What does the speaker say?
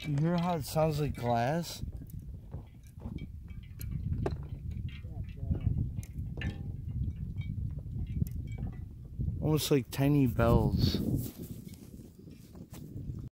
You hear how it sounds like glass? Almost like tiny bells.